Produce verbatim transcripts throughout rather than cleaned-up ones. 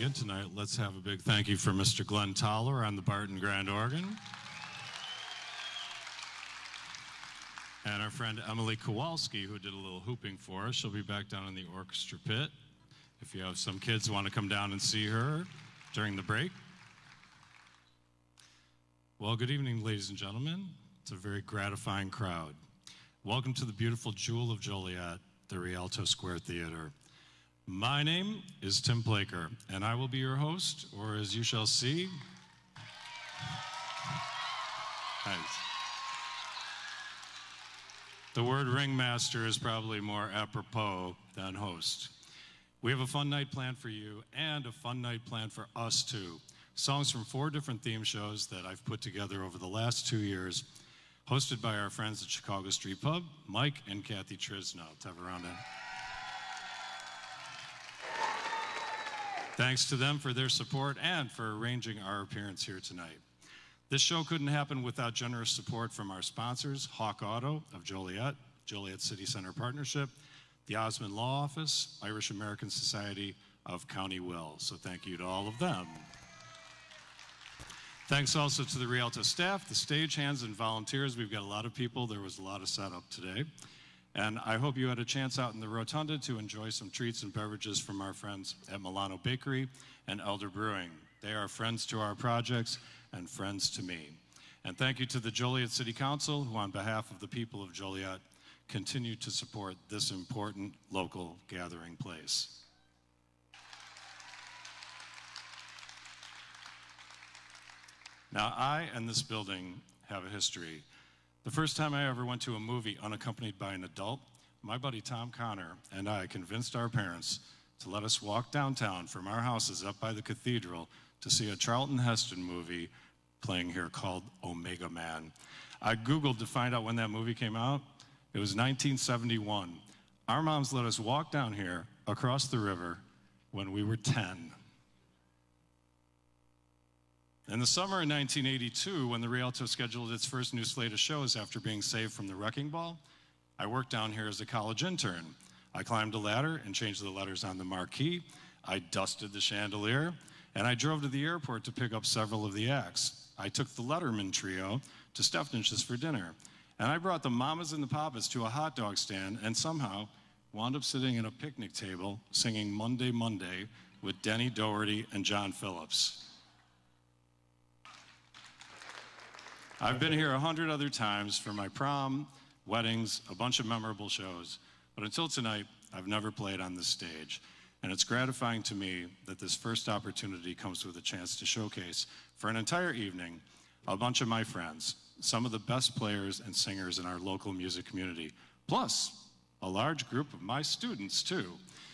in tonight, let's have a big thank you for Mister Glenn Toller on the Barton Grand Organ. And our friend Emily Kowalski, who did a little hooping for us. She'll be back down in the orchestra pit. If you have some kids who want to come down and see her during the break. Well, good evening, ladies and gentlemen. It's a very gratifying crowd. Welcome to the beautiful Jewel of Joliet, the Rialto Square Theater. My name is Tim Blaker, and I will be your host, or as you shall see, thanks. The word ringmaster is probably more apropos than host. We have a fun night planned for you and a fun night planned for us too. Songs from four different theme shows that I've put together over the last two years, hosted by our friends at Chicago Street Pub, Mike and Kathy Trisno. Let's have a round of Thanks to them for their support and for arranging our appearance here tonight. This show couldn't happen without generous support from our sponsors, Hawk Auto of Joliet, Joliet City Center Partnership, the Osmond Law Office, Irish American Society of County Will. So thank you to all of them. Thanks also to the Rialto staff, the stagehands, and volunteers. We've got a lot of people. There was a lot of setup today. And I hope you had a chance out in the rotunda to enjoy some treats and beverages from our friends at Milano Bakery and Elder Brewing. They are friends to our projects and friends to me. And thank you to the Joliet City Council, who on behalf of the people of Joliet, continue to support this important local gathering place. Now, I and this building have a history. The first time I ever went to a movie unaccompanied by an adult, my buddy Tom Connor and I convinced our parents to let us walk downtown from our houses up by the cathedral to see a Charlton Heston movie playing here called Omega Man. I Googled to find out when that movie came out. It was nineteen seventy-one. Our moms let us walk down here across the river when we were ten. In the summer of nineteen eighty-two, when the Rialto scheduled its first new slate of shows after being saved from the wrecking ball, I worked down here as a college intern. I climbed a ladder and changed the letters on the marquee. I dusted the chandelier, and I drove to the airport to pick up several of the acts. I took the Letterman trio to Steffench's for dinner, and I brought the mamas and the papas to a hot dog stand and somehow wound up sitting at a picnic table singing Monday, Monday with Denny Doherty and John Phillips. I've been here a hundred other times for my prom, weddings, a bunch of memorable shows, but until tonight, I've never played on this stage. And it's gratifying to me that this first opportunity comes with a chance to showcase, for an entire evening, a bunch of my friends, some of the best players and singers in our local music community, plus a large group of my students, too.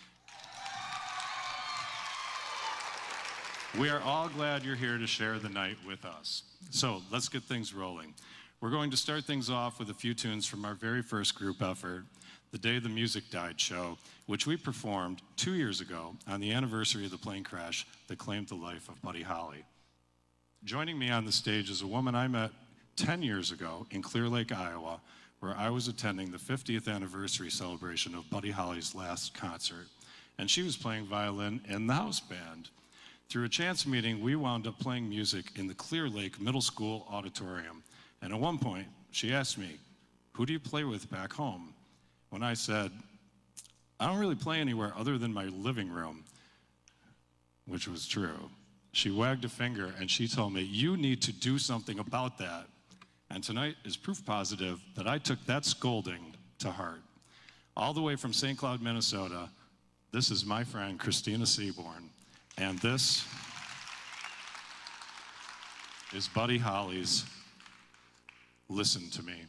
We are all glad you're here to share the night with us. So let's get things rolling. We're going to start things off with a few tunes from our very first group effort, The Day the Music Died show, which we performed two years ago on the anniversary of the plane crash that claimed the life of Buddy Holly. Joining me on the stage is a woman I met ten years ago in Clear Lake, Iowa, where I was attending the fiftieth anniversary celebration of Buddy Holly's last concert, and she was playing violin in the house band. Through a chance meeting, we wound up playing music in the Clear Lake Middle School auditorium. And at one point, she asked me, "Who do you play with back home?" When I said, "I don't really play anywhere other than my living room," which was true. She wagged a finger and she told me, "You need to do something about that." And tonight is proof positive that I took that scolding to heart. All the way from Saint Cloud, Minnesota, this is my friend Christina Seaborn. And this is Buddy Holly's Listen to Me.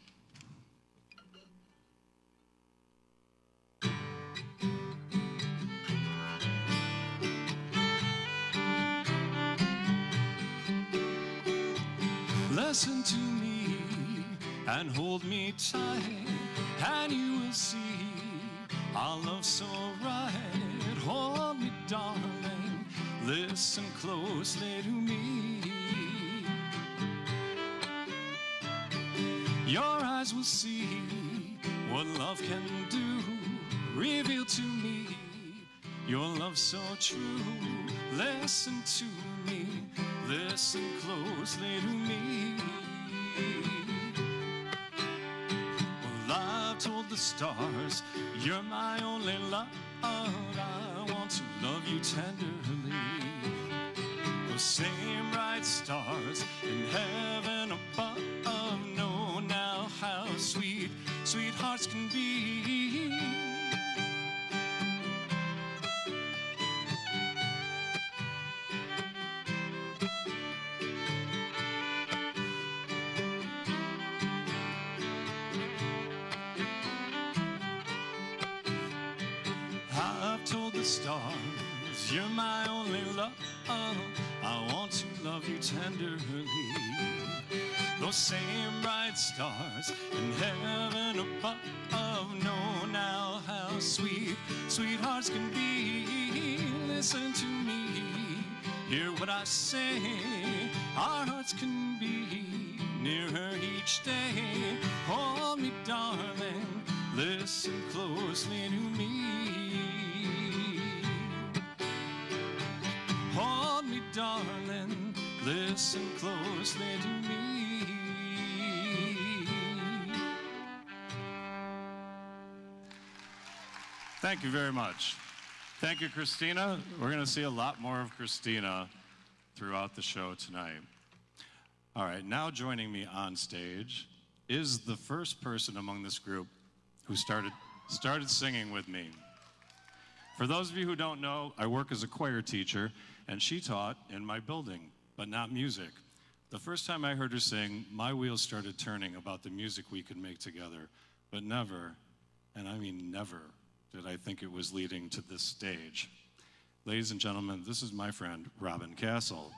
Listen to me and hold me tight, and you will see our love so right. Hold me, darling, listen closely to me. Your eyes will see what love can do. Reveal to me your love so true. Listen to me, listen closely to me. Well, I've told the stars, you're my only love. I want to love you tenderly. Those same bright stars in heaven above know now how sweet, sweet hearts can be. I've told the stars, you're my only love. I want to love you tenderly. Those same bright stars in heaven above know now how sweet, sweet hearts can be. Listen to me, hear what I say. Our hearts can be nearer each day. Hold me, darling, listen closely to me. Hold me, darling, listen closely to me. Thank you very much. Thank you, Christina. We're going to see a lot more of Christina throughout the show tonight. All right, now joining me on stage is the first person among this group who started, started singing with me. For those of you who don't know, I work as a choir teacher, and she taught in my building, but not music. The first time I heard her sing, my wheels started turning about the music we could make together, but never, and I mean never, did I think it was leading to this stage. Ladies and gentlemen, this is my friend, Robin Castle.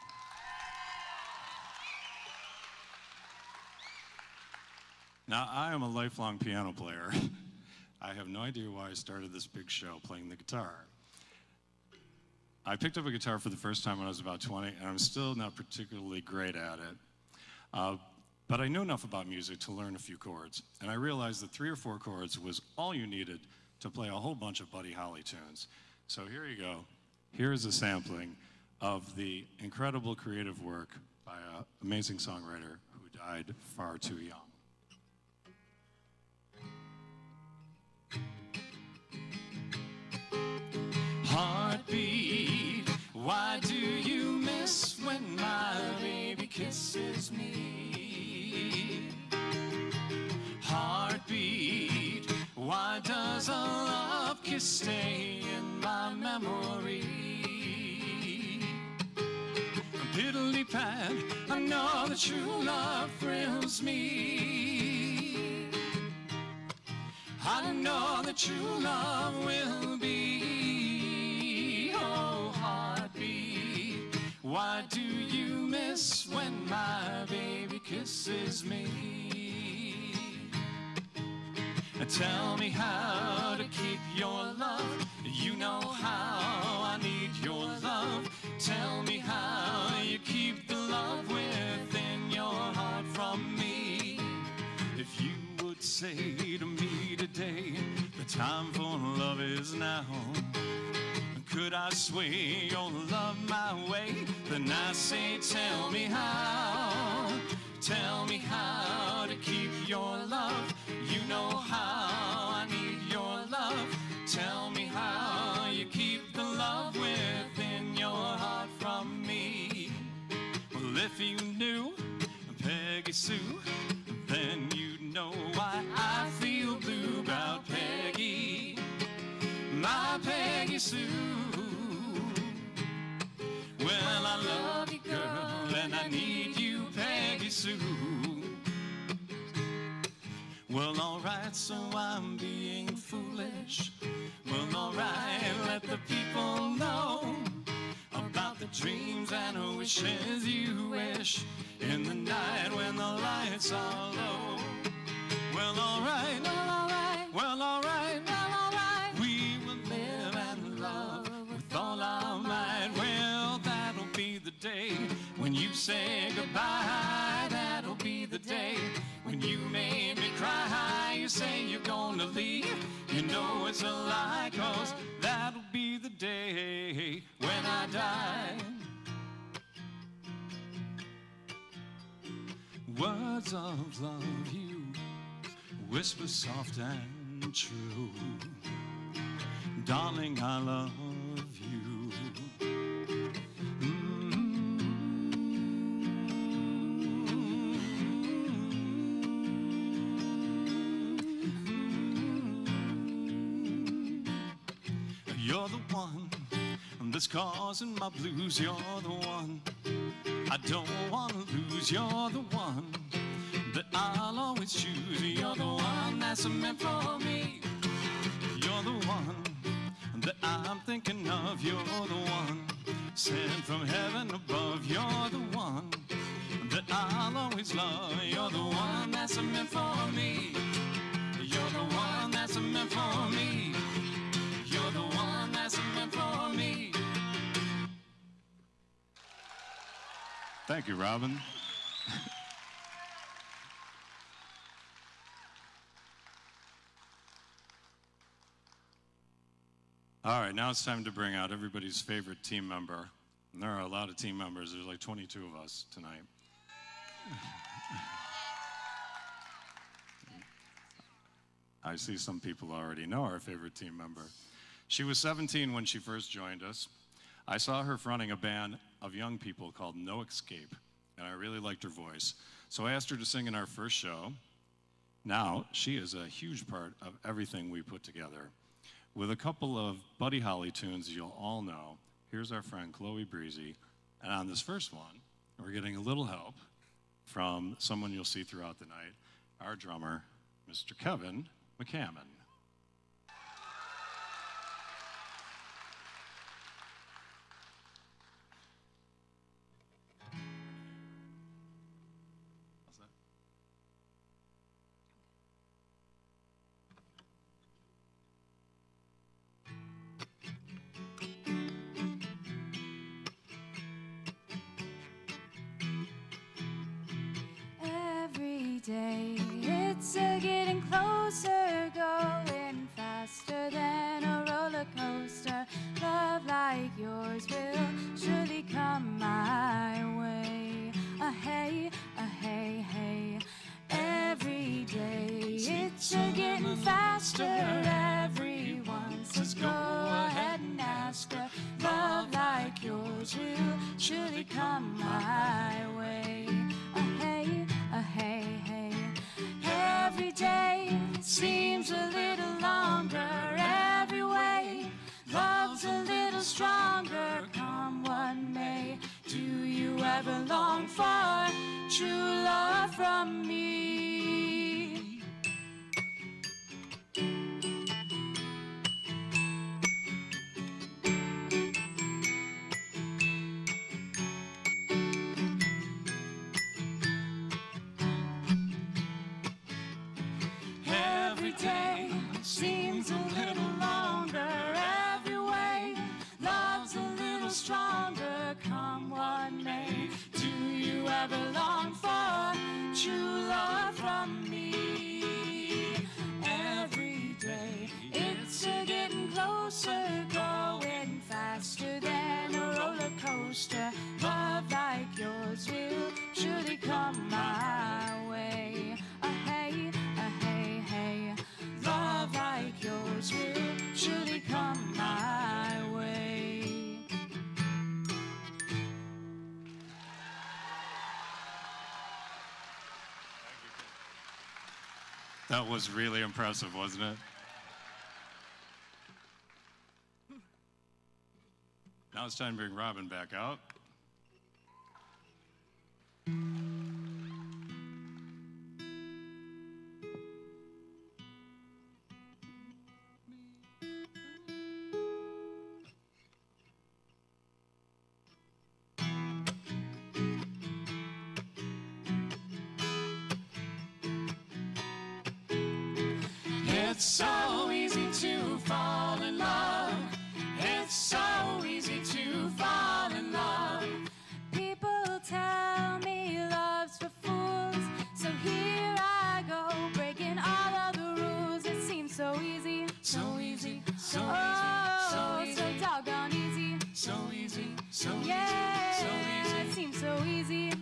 Now, I am a lifelong piano player. I have no idea why I started this big show playing the guitar. I picked up a guitar for the first time when I was about twenty, and I'm still not particularly great at it. Uh, but I knew enough about music to learn a few chords, and I realized that three or four chords was all you needed to play a whole bunch of Buddy Holly tunes. So here you go. Here's a sampling of the incredible creative work by an amazing songwriter who died far too young. Heartbeat, why do you miss when my baby kisses me? Heartbeat, why does a love kiss stay in my memory? Piddly-pat, I know that true love thrills me. I know that true love will be. Why do you miss when my baby kisses me? Tell me how to keep your love. You know how I need your love. Tell me how you keep the love within your heart from me. If you would say to me today, the time for love is now. Could I sway your love my way? Then I say, tell me how. Tell me how to keep your love. You know how I need your love. Tell me how you keep the love within your heart from me. Well, if you knew Peggy Sue, then you'd know why I feel blue about Peggy, my Peggy Sue. Well, I love you, girl, and I need you, Peggy Sue. Well, alright, so I'm being foolish. Well, alright, let the people know about the dreams and wishes you wish in the night when the lights are low. Well, alright, well, alright, well, alright, well, alright. We will live and love with all our might. Well, that'll be the day when you say goodbye. That'll be the day when you made me cry. You say you're gonna leave, you know it's a lie, 'cause that'll be the day when I die. Words of love you whisper soft and true. Darling, I love you. You're the one that's causing my blues. You're the one I don't want to lose. You're the one that I'll always choose. You're the one that's meant for me. You're the one that I'm thinking of. You're the one sent from heaven above. You're the one that I'll always love. You're the one that's meant for me. You're the one that's meant for me. You're the one that's meant for me. Thank you, Robin. All right, now it's time to bring out everybody's favorite team member. And there are a lot of team members. There's like twenty-two of us tonight. I see some people already know our favorite team member. She was seventeen when she first joined us. I saw her fronting a band of young people called No Escape, and I really liked her voice. So I asked her to sing in our first show. Now, she is a huge part of everything we put together. With a couple of Buddy Holly tunes you'll all know, here's our friend Chloe Breezy. And on this first one, we're getting a little help from someone you'll see throughout the night, our drummer, Mister Kevin McCammon. Day. It's a getting closer, going faster than a roller coaster. Love like yours will surely come my way. A hey, a hey, hey. Every day it's a getting faster. Everyone says go ahead and ask her. Love like yours will surely come my way. A hey, a hey, hey. Every day seems a little longer. Every way love's a little stronger. Come what may, do you ever long for true love from me? Every day seems a little longer. Every way love's a little stronger. Come what may, do you ever long for true love from me? Every day it's a getting closer, going faster than a roller coaster. Love like yours will surely come my way. A hey, a hey, hey. Love like yours will surely come my way. That was really impressive, wasn't it? Now it's time to bring Robin back out. It's so easy to fall in love. It's so easy to fall in love. People tell me love's for fools, so here I go, breaking all of the rules. It seems so easy, So easy, so oh, easy, so easy. so doggone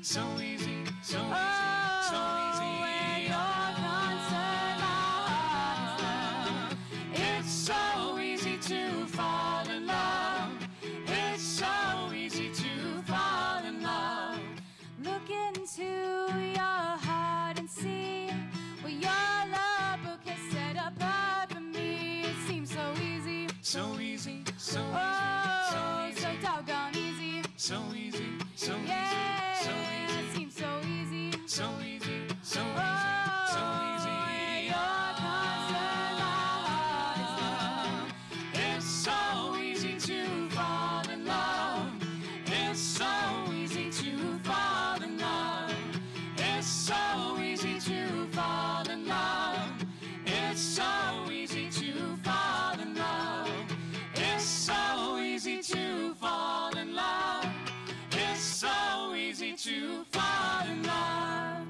so easy, so easy, Oh, so easy. when you're concerned, my heart is low. It's so easy to fall in love. It's so easy to fall in love. Look into your heart and see what your love book has set apart for me. It seems so easy, So easy, so easy, oh, so so easy, doggone easy. so easy, so Yeah, easy, so it easy, seems so easy. so easy, so Oh, easy, so when easy. you're concerned, my heart is low. It's so easy to fall in love. It's so easy to fall in love. It's so easy to fall in love. It's so easy to fall in love. It's so easy to fall in love. It's so easy to fall in love.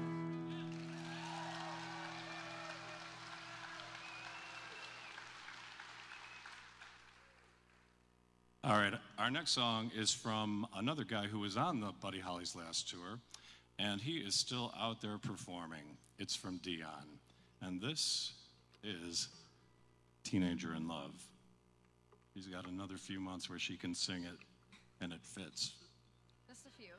All right, our next song is from another guy who was on the Buddy Holly's last tour, and he is still out there performing. It's from Dion, and this is Teenager in Love. He's got another few months where she can sing it, and it fits. Just a few.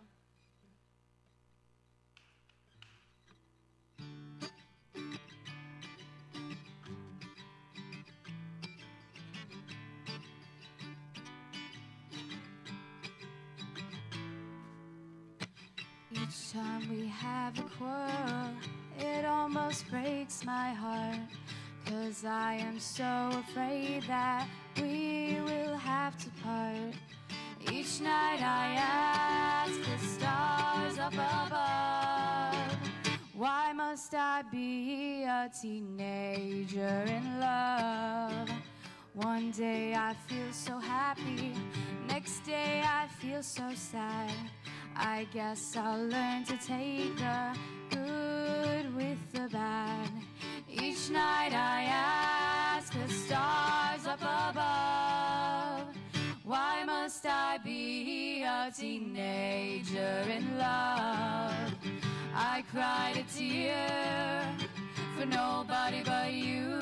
Each time we have a quarrel, it almost breaks my heart. 'Cause I am so afraid that we will have to part. Each night I ask the stars up above, why must I be a teenager in love? One day I feel so happy, next day I feel so sad. I guess I'll learn to take the good with the bad. Each night I ask the stars up above, why must I be a teenager in love? I cried a tear for nobody but you.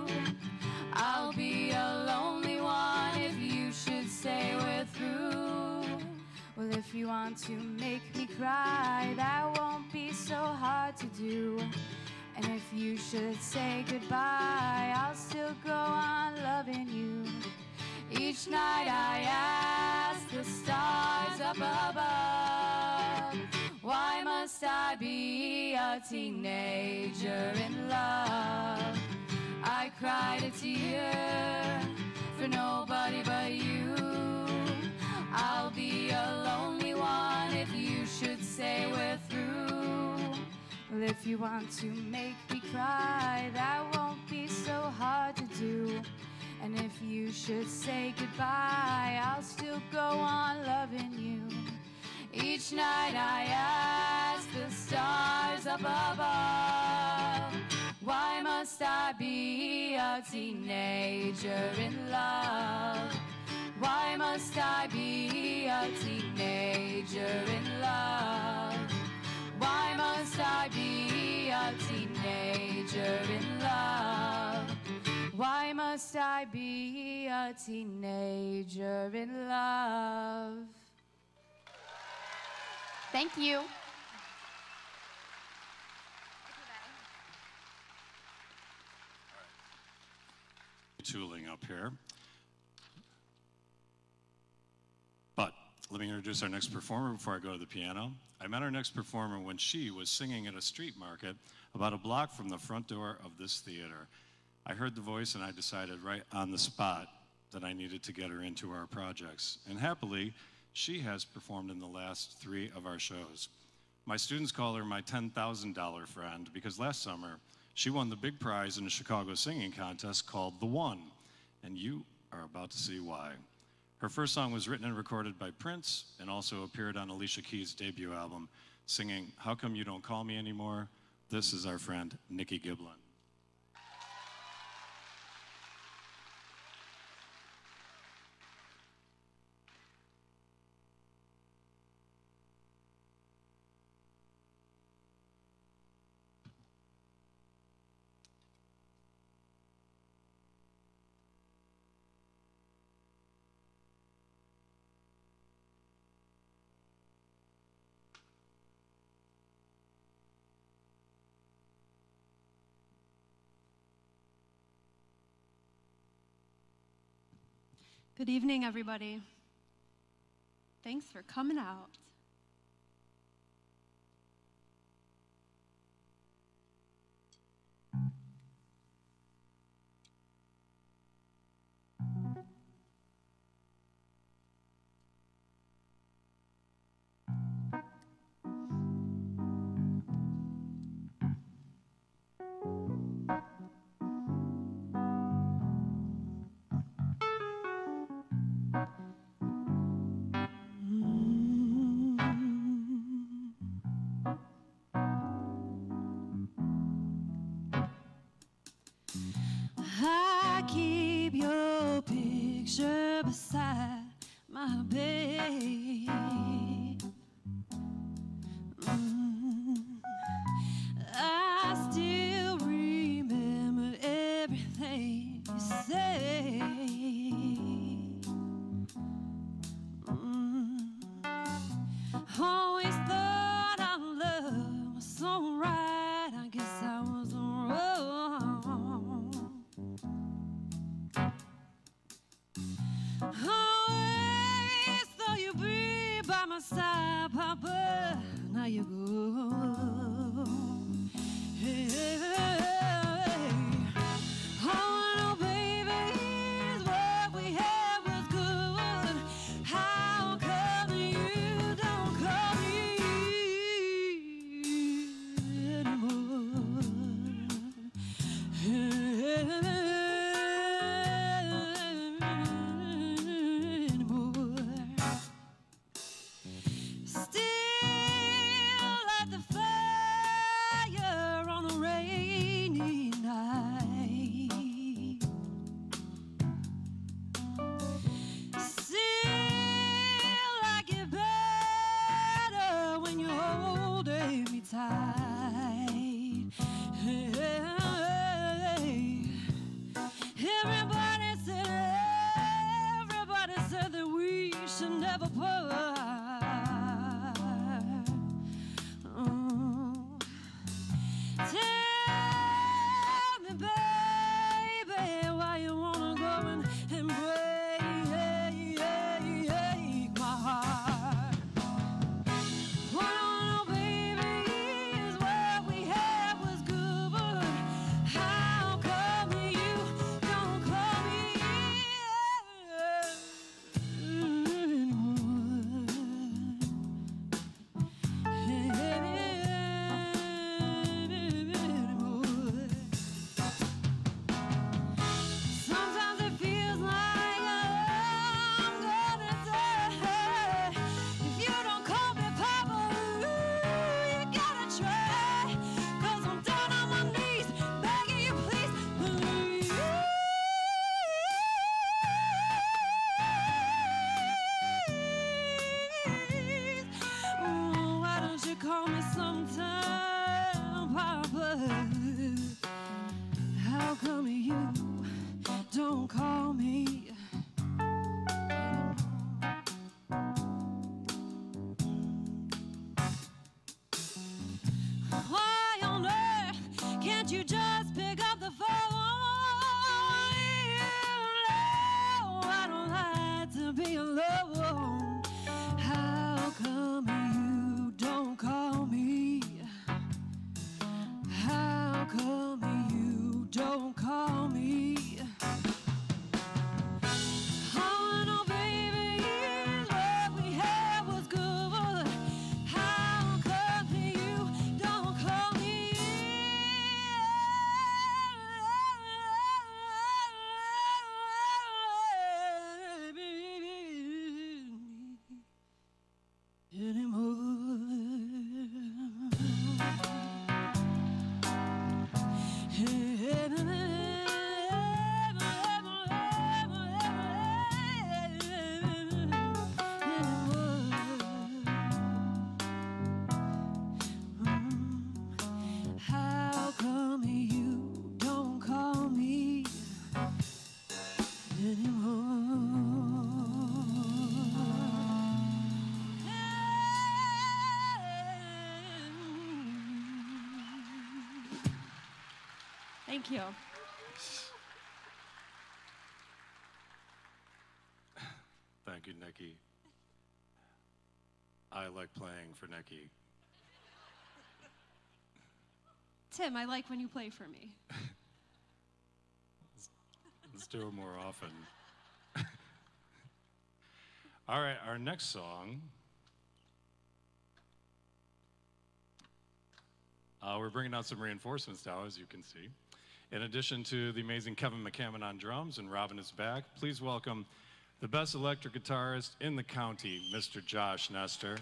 I'll be a lonely one if you should say we're through. Well, if you want to make me cry, that won't be so hard to do. And if you should say goodbye, I'll still go on loving you. Each night I ask the stars up above, why must I be a teenager in love? I cried a tear for nobody but you. I'll be a lonely one if you should say we're through. Well, if you want to make me cry, that won't be so hard to do. And if you should say goodbye, I'll still go on loving you. Each night I ask the stars up above, why must I be a teenager in love? Why must I be a teenager in love? Why must I be a teenager in love? Why must I be a teenager in love? Thank you. Tooling up here. But let me introduce our next performer before I go to the piano. I met our next performer when she was singing at a street market about a block from the front door of this theater. I heard the voice and I decided right on the spot that I needed to get her into our projects. And happily, she has performed in the last three of our shows. My students call her my ten thousand dollar friend because last summer, she won the big prize in a Chicago singing contest called The One, and you are about to see why. Her first song was written and recorded by Prince and also appeared on Alicia Keys' debut album, singing How Come You Don't Call Me Anymore? This is our friend, Nikki Giblin. Good evening, everybody. Thanks for coming out. I keep your picture beside my bed. Mm. I still remember everything you say. Mm. Always thought our love was so right. I guess I was wrong. Always thought you'd be by my side, Papa. Now you go. Hey, oh, baby, is what we had was good. How come you don't call me anymore? Still light the fire on a rainy night. Still like it better when you're holding me tight. Hey, everybody said, everybody said that we should never part. Oh. Tell me, baby, why you wanna go and, and break my heart. What I know, baby, is what we had was good, but how come you don't call me anymore? Sometimes it feels like I'm gonna die. If you don't call me Papa, you gotta try. 'Cause I'm down on my knees, begging you, please. Oh, why don't you call me sometime, Papa? How come you don't call me? Why on earth can't you just pick up the phone? No, I don't like to be alone. How come you don't call me? How come you don't call me? Oh, no, baby, what we had was good, but how come you don't call me How come you don't call me Thank you. Thank you, Nikki. I like playing for Nikki. Tim, I like when you play for me. let's, let's do it more often. All right, our next song. Uh, we're bringing out some reinforcements now, as you can see. In addition to the amazing Kevin McCammon on drums and Robin is back, please welcome the best electric guitarist in the county, Mister Josh Nestor.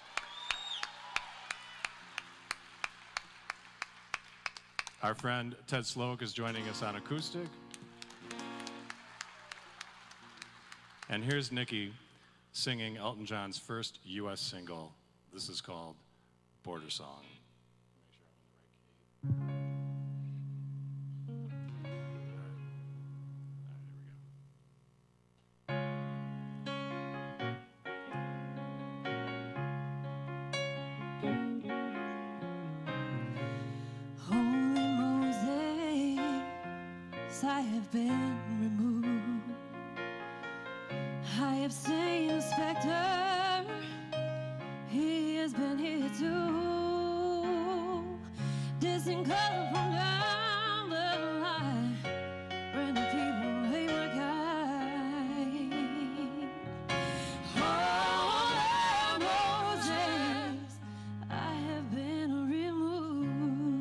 Our friend Ted Sloak is joining us on acoustic. And here's Nikki singing Elton John's first U S single. This is called Border Song. I have been removed. I have seen the specter. He has been here too. Distant color from down the line. Bring the people they were kind. Oh, Moses, I have been removed.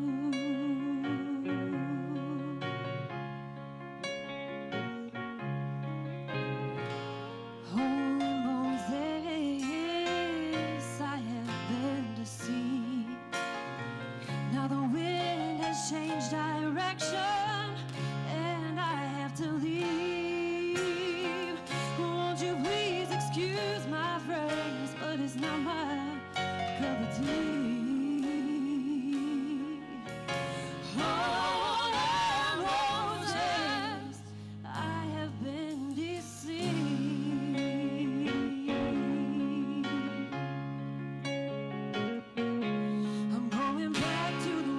Change direction, and I have to leave. Won't you please excuse my phrase, but it's not my cup of tea. Oh, Moses, I have been deceived. I'm going back to the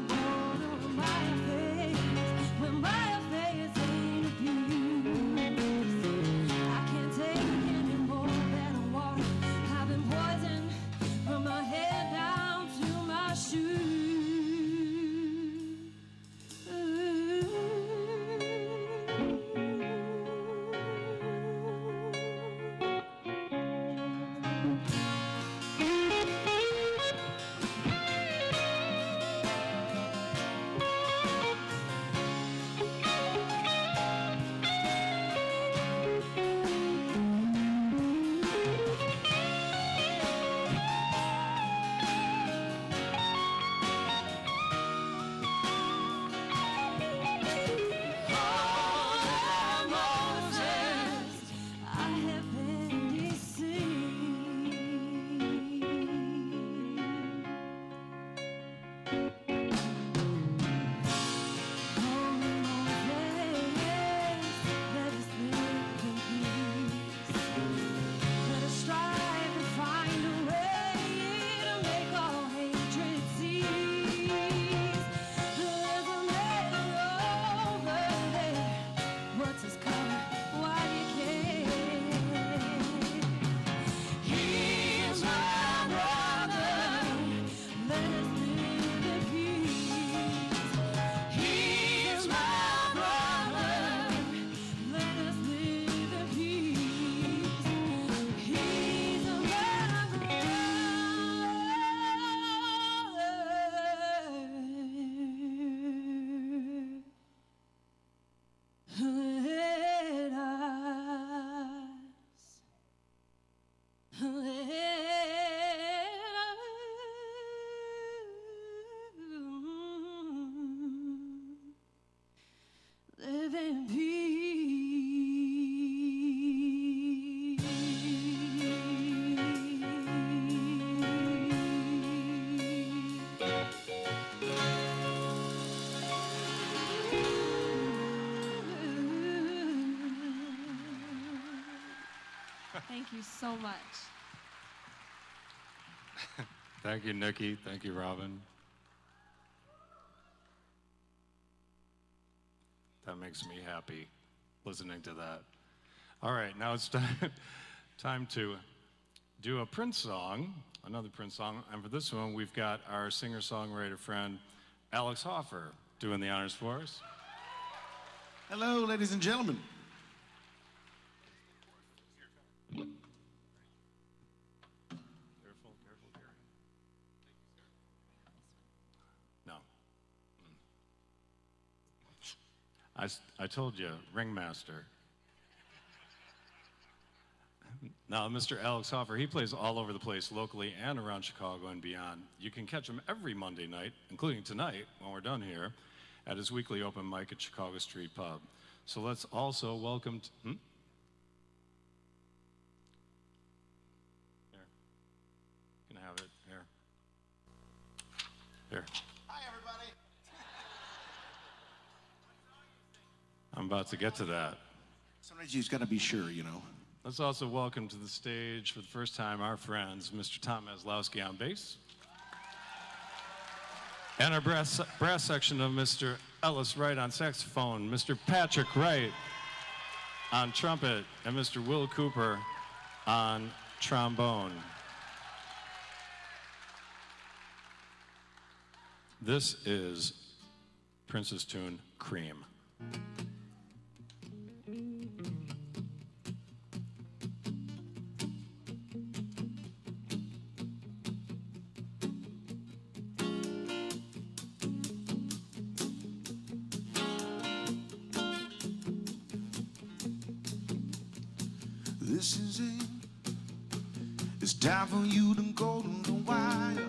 live in Thank you so much. Thank you, Nikki. Thank you, Robin. That makes me happy, listening to that. All right, now it's time, Time to do a Prince song, another Prince song. And for this one, we've got our singer-songwriter friend, Alex Hoffer, doing the honors for us. Hello, ladies and gentlemen. Careful, careful, careful. No. I, s- I told you, ringmaster. Now, Mister Alex Hoffer, he plays all over the place, locally and around Chicago and beyond. You can catch him every Monday night, including tonight, when we're done here, at his weekly open mic at Chicago Street Pub. So let's also welcome... T- hmm? Here. You can have it. Here. Here. Hi, everybody. I'm about to get to that. Sometimes you just got to be sure, you know. Let's also welcome to the stage for the first time our friends, Mister Tom Maslowski on bass. And our brass, brass section of Mister Ellis Wright on saxophone, Mister Patrick Wright on trumpet, and Mister Will Cooper on trombone. This is Prince's tune, Cream. This is it. It's time for you to go to the wire.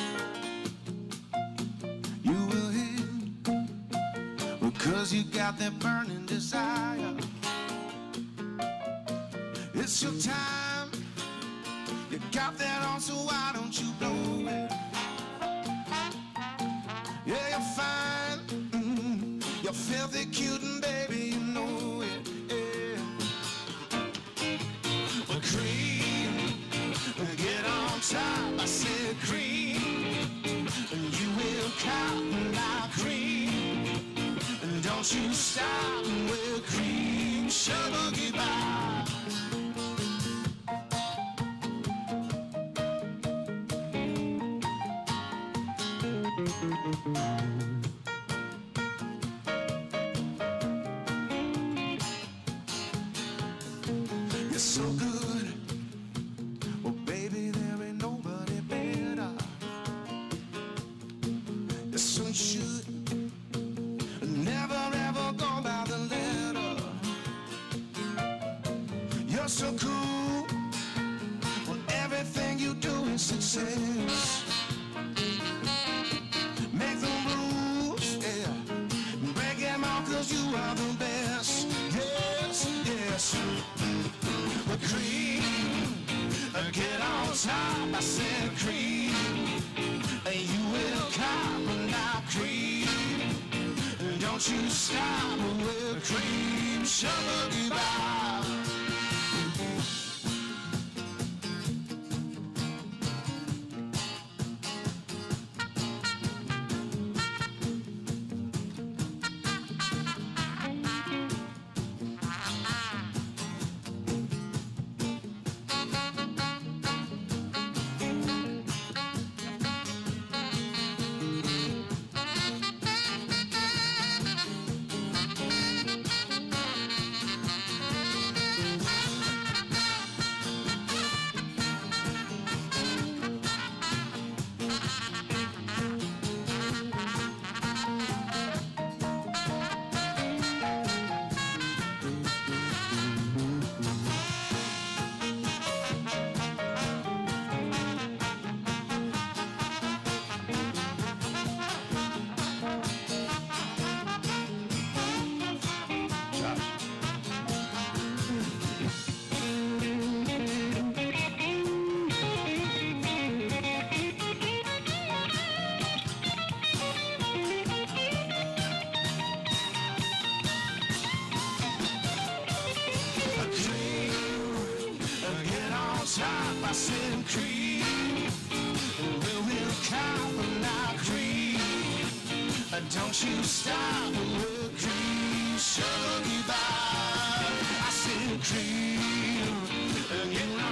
You will hit because you got that burning desire. It's your time. You got that on, so why don't you blow it? Yeah, you're fine. Mm, you're filthy cute, and baby, you know it. Yeah. Cream, get on top. I said cream, and you will cop like cream. And don't you stop with cream, sugar goodbye. You're so good. Oh, baby, there ain't nobody better. You're so should never ever go by the letter. You're so cool. Well, everything you do is success. Make the rules, yeah. Break them all, 'cause you are the best. Yes, yes. The cream, get on top. I said cream, and you will cop like cream. Don't you stop with cream, sugar goodbye. Top, I said cream, we'll, we'll cop like cream. Don't you stop with cream, sugar goodbye. I said cream, you know.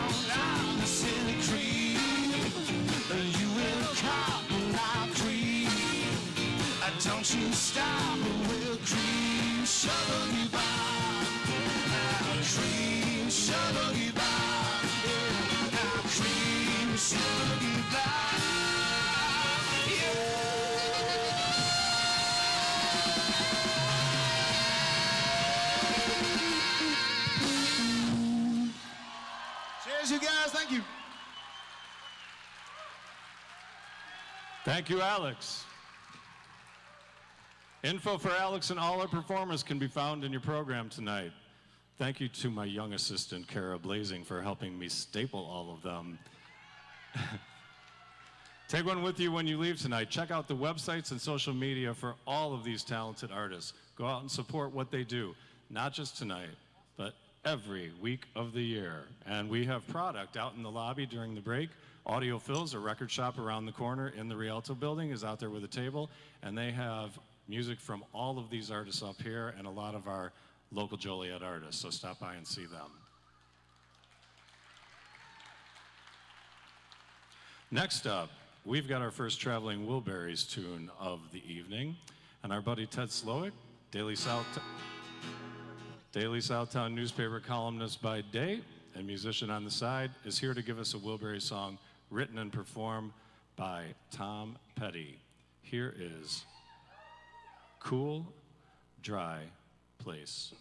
you stop, we'll cream shuttle you by. Now cream shuttle you by. Yeah. Now cream shuttle you by. Yeah. Cheers, you guys. Thank you. Thank you, Alex. Info for Alex and all our performers can be found in your program tonight. Thank you to my young assistant, Kara Blazing, for helping me staple all of them. Take one with you when you leave tonight. Check out the websites and social media for all of these talented artists. Go out and support what they do, not just tonight, but every week of the year. And we have product out in the lobby during the break. Audio Phil's, a record shop around the corner in the Rialto building, is out there with a table, and they have music from all of these artists up here and a lot of our local Joliet artists, so stop by and see them. Next up, we've got our first Traveling Wilburys tune of the evening, and our buddy Ted Slowick, Daily South, Daily Southtown newspaper columnist by day and musician on the side, is here to give us a Wilbury song written and performed by Tom Petty. Here is Cool, Dry Place.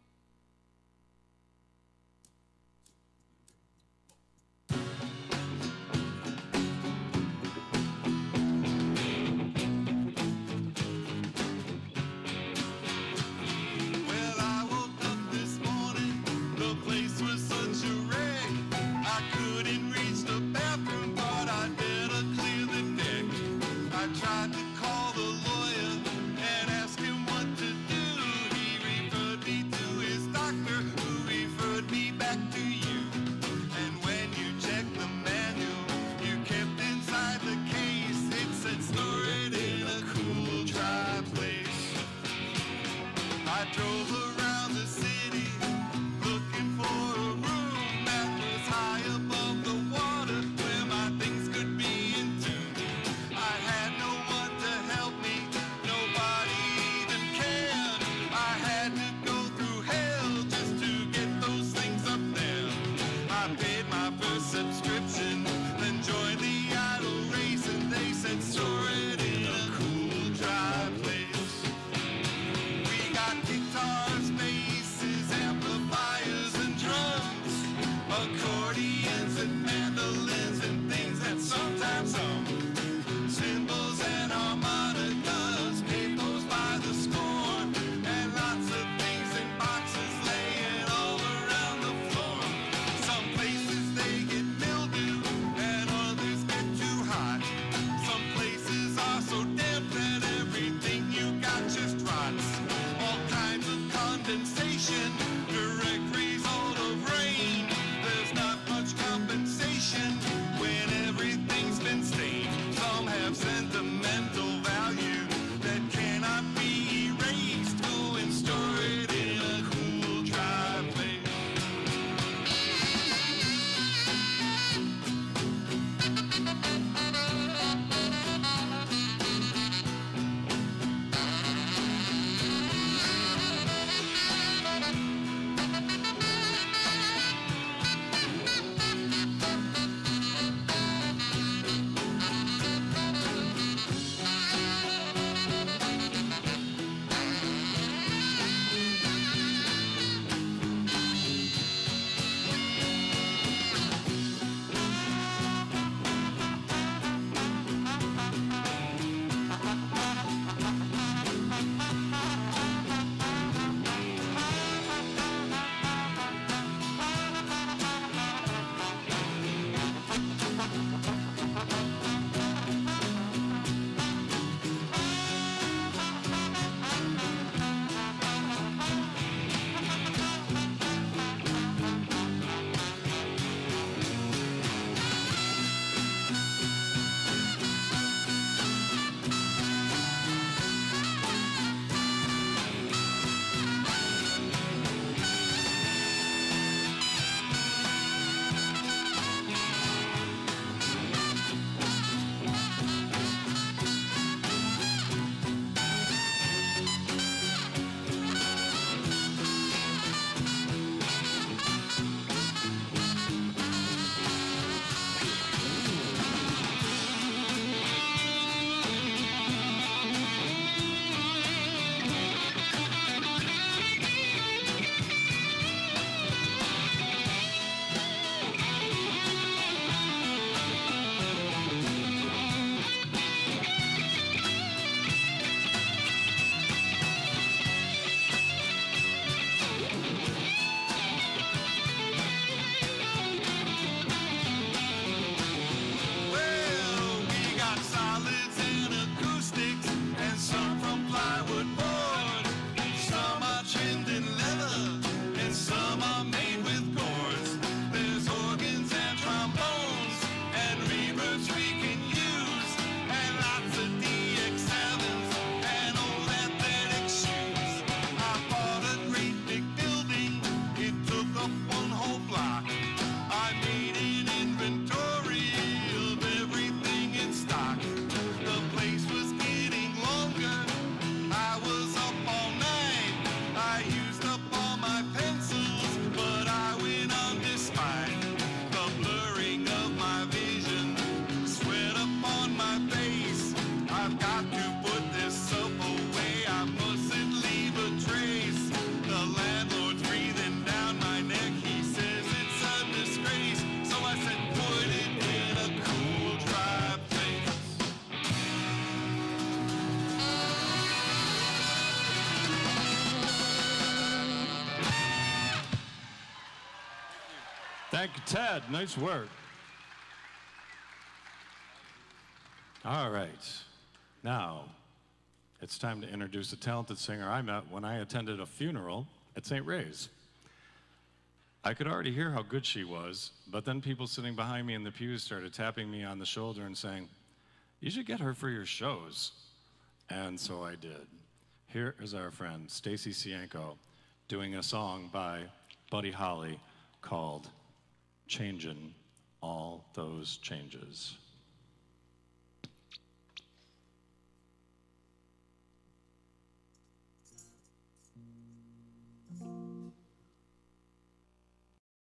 Tried to call the lawyer and ask him what to do. He referred me to his doctor, who referred me back to you. And when you checked the manual you kept inside the case, it said store it in a cool, dry place. I drove around the city looking for a room that was high above the water, where my things could be in tune. I had no one to help me, nobody even cared. I had to go through hell just to get those things up there. I paid my first subscription, then joined the idle race, and they said store it in a cool, dry place. We got guitars, basses, amplifiers, and drums, accordions and mandolins and things that sometimes hum. Cymbals and harmonicas, papers by the score, and lots of things in boxes laying all around the floor. Some places Thank you, Ted. Nice work. All right. Now, it's time to introduce a talented singer I met when I attended a funeral at Saint Ray's. I could already hear how good she was, but then people sitting behind me in the pews started tapping me on the shoulder and saying, "You should get her for your shows." And so I did. Here is our friend, Stacy Cienko, doing a song by Buddy Holly called Changin' All Those Changes.